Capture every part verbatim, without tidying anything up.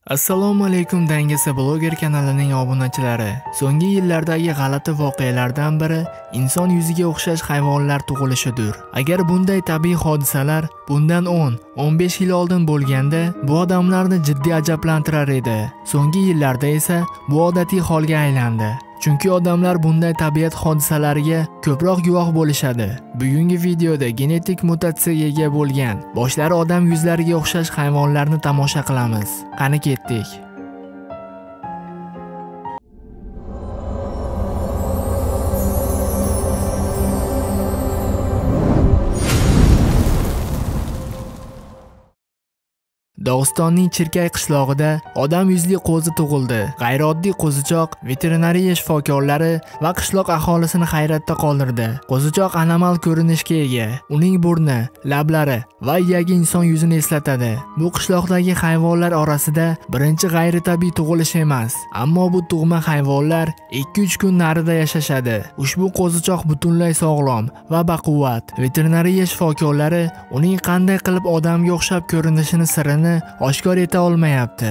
Assalomu alaykum Dangasa bloger kanalining obunachilari. So'nggi yillardagi g'alati voqealardan biri inson yuziga o'xshash hayvonlar tug'ilishidir. Agar bunday tabiiy hodisalar bundan o'n o'n besh yil oldin bo'lganda, bu odamlarni jiddiy ajablantirar edi. So'nggi yillarda esa bu odatiy holga aylandi. Chunki odamlar bunday tabiat hodisalariga ko'proq guvoh bo'lishadi. Bugungi videoda genetik mutatsiyaga ega bo'lgan, boshlari odam yuzlariga o'xshash hayvonlarni tomosha qilamiz. Qani ketdik. Dog'istonning Chirkay qishlog'ida odam yuzli qo'zi tug'ildi. G'ayrioddiy qo'zichoq veterinariya shifokorlari va qishloq aholisini hayratda qoldirdi. Qo'zichoq anomal ko'rinishga ega. Uning burni, lablari va iyagi inson yuzini eslatadi. Bu qishloqdagi hayvonlar orasida birinchi g'ayritabiiy tug'ilish emas, ammo bu tug'ma hayvonlar ikki uch kun narida yashashadi. Ushbu qo'zichoq butunlay sog'lom va baquvvat. Veterinariya shifokorlari uning qanday qilib odamga o'xshab ko'rinishini sirini oshkor eta olmayapti.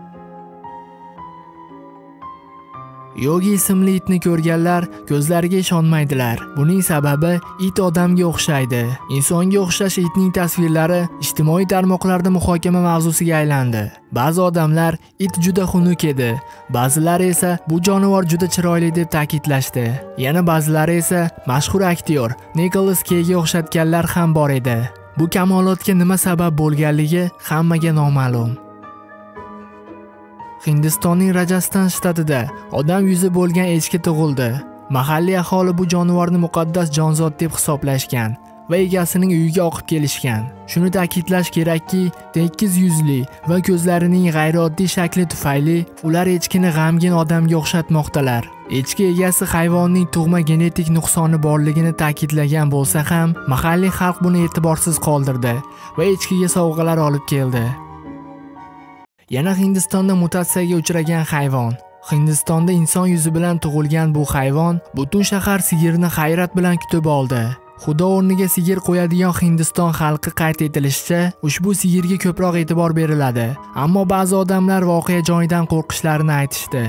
Yogi ismli itni ko'rganlar ko'zlariga ishonmaydilar. Buning sababi it odamga o'xshaydi. Insonga o'xshash itning tasvirlari ijtimoiy tarmoqlarda muhokama mavzusiga aylandi. Ba'zi odamlar it juda xunuk edi, ba'zilari esa bu jonivor juda chiroyli deb ta'kidlashdi. Yana ba'zilari esa mashhur aktyor Nicholas Cage ga o'xshatganlar ham bor edi. Bu kamolotga nima sabab bo'lganligi hammaga noma'lum. Hindistonning Rajasthan shtatida odam yuzi bo'lgan echki tug'ildi. Mahalliy aholi bu jonivorni muqaddas jonzot deb hisoblashgan va egasining uyiga oqib kelishgan. Shuni ta'kidlash kerakki, tekis yuzli va ko'zlarining g'ayrioddiy shakli tufayli ular echkini g'amgin odamga o'xshatmoqdalar. Echki egasi hayvonning tug'ma genetik nuqsoni borligini ta'kidlagan bo'lsa ham, mahalliy xalq buni e'tiborsiz qoldirdi va echkiga sovg'alar olib keldi. Yana Hindistonda mutatsiyaga uchragan hayvon. Hindistonda inson yuzi bilan tug'ilgan bu hayvon butun shahar sigirni hayrat bilan kutib oldi. Xudo o'rniga sigir qo'yadigan Hindiston xalqi qayd etilishicha, ushbu sigirga ko'proq e'tibor beriladi. Ammo ba'zi odamlar voqea joyidan qo'rqishlarini aytishdi.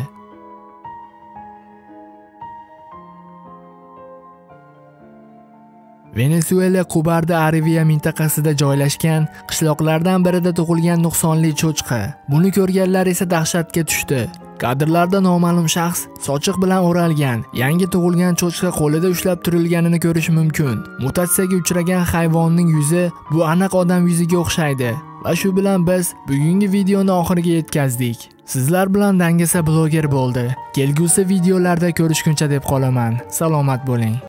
Venezuela Kubarda Arivia mintaqasida joylashgan qishloqlardan birida tug'ilgan nuqsonli cho'chqa. Buni ko'rganlar esa dahshatga tushdi. Kadrlarda noma'lum shaxs sochiq bilan o'ralgan yangi tug'ilgan cho'chqa qo'lida ushlab turilganini ko'rish mumkin. Mutatsiyaga uchragan hayvonning yuzi bu aniq odam yuziga o'xshaydi. Va shu bilan biz bugungi videoni oxiriga yetkazdik. Sizlar bilan Dangasa bloger bo'ldi. Kelgusi videolarda ko'rishguncha deb qolaman. Salomat bo'ling.